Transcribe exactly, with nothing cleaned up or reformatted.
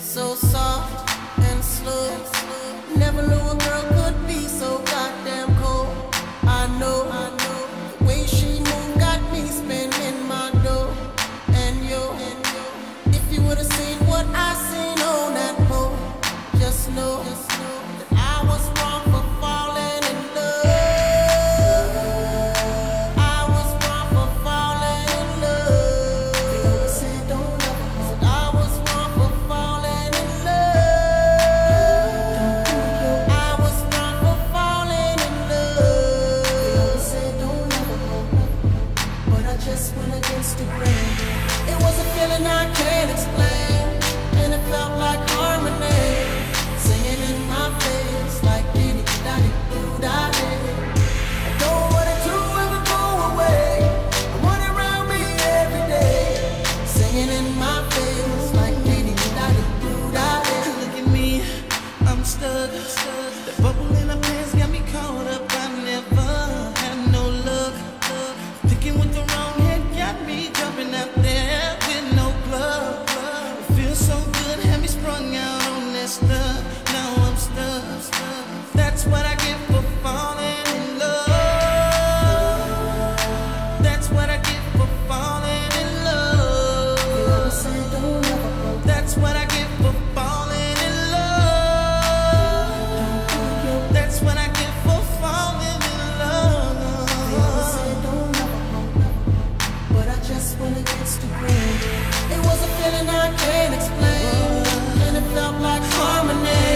so soft and slow. Never knew a girl could be so goddamn cold. I know, I know, the way she moved got me spending my dough. And yo, if you would've seen what I seen on that pole, just know that I was wrong for falling in love. I was wrong for falling in love. They always say don't love her. Said I was wrong for falling in love. I was wrong for falling in love. They always say don't love her, but I just went against the grain. It was a feeling I can't explain, and it felt like harmony, singing in my face like diddy daddy doo daddy. I don't want it to ever go away. I want it around me every day, singing in my face like diddy daddy doo daddy. Look at me, I'm stuck. The bubble in my pants got me caught up. I never had no luck. Thinking with the wrong head got me jumping out there with no glove. It feels so good, had me sprung out on that stuff. Now I'm stuck. That's what I get for falling in love. That's what I get for falling in They always love. say don't love her. That's what I get for falling in love. That's what I get for falling in They always say love. don't love her, but I just went against the grain. It was a feeling I can't explain, and it felt like harmony,